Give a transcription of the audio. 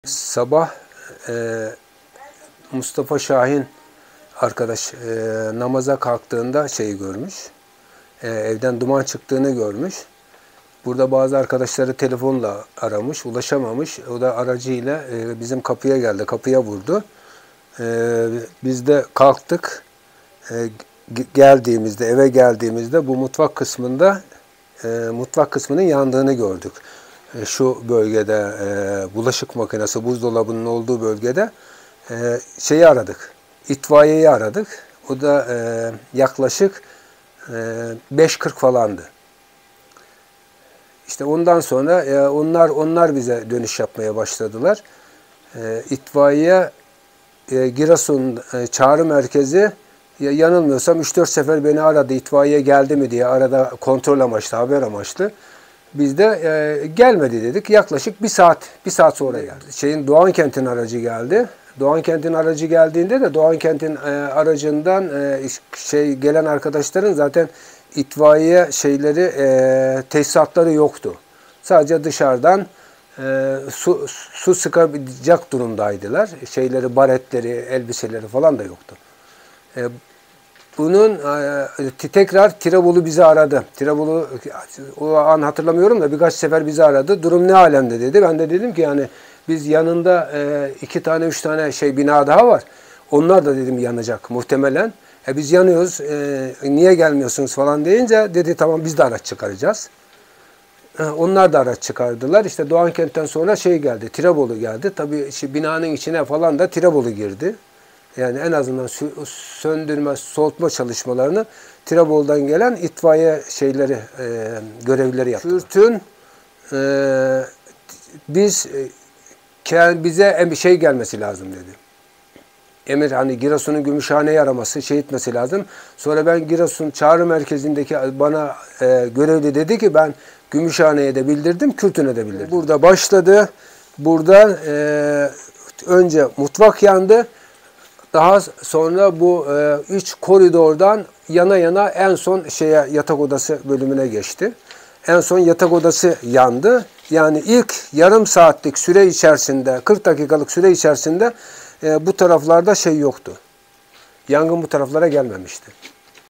Sabah Mustafa Şahin arkadaş namaza kalktığında şeyi görmüş. Evden duman çıktığını görmüş. Burada bazı arkadaşları telefonla aramış, ulaşamamış. O da aracıyla bizim kapıya geldi, kapıya vurdu. Biz de kalktık. Eve geldiğimizde bu mutfak kısmının yandığını gördük. Şu bölgede bulaşık makinesi, buzdolabının olduğu bölgede şeyi aradık. İtfaiyeyi aradık. O da yaklaşık 5.40 falandı. İşte ondan sonra onlar bize dönüş yapmaya başladılar. İtfaiye Giresun çağrı merkezi yanılmıyorsam 3-4 sefer beni aradı. İtfaiye geldi mi diye arada kontrol amaçlı, haber amaçlı. Biz de gelmedi dedik. Yaklaşık bir saat sonra geldi. Doğankent'in aracı geldi. Doğankent'in aracı geldiğinde de Doğankent'in aracından gelen arkadaşların zaten itfaiye tesisatları yoktu. Sadece dışarıdan su sıkacak durumdaydılar. Baretleri, elbiseleri falan da yoktu. Bunun tekrar Tirebolu bizi aradı. Tirebolu o an hatırlamıyorum da birkaç sefer bizi aradı. Durum ne alemde dedi. Ben de dedim ki yani biz yanında 2 tane 3 tane bina daha var. Onlar da dedim yanacak muhtemelen. Biz yanıyoruz. Niye gelmiyorsunuz falan deyince dedi tamam biz de araç çıkaracağız. Onlar da araç çıkardılar. İşte Doğankent'ten sonra geldi. Tirebolu geldi. Tabii binanın içine falan da Tirebolu girdi. Yani en azından söndürme, soğutma çalışmalarını Tirebolu'dan gelen itfaiye görevlileri yaptı. Kürt'ün bize gelmesi lazım dedi. Emir Giresun'un Gümüşhane'yi araması, etmesi lazım. Sonra ben Giresun çağrı merkezindeki bana görevli dedi ki ben Gümüşhane'ye de bildirdim, Kürt'üne de bildirdim. Burada başladı. Burada önce mutfak yandı. Daha sonra bu 3 koridordan yana yana en son yatak odası bölümüne geçti. En son yatak odası yandı. Yani ilk yarım saatlik süre içerisinde, 40 dakikalık süre içerisinde bu taraflarda yoktu. Yangın bu taraflara gelmemişti.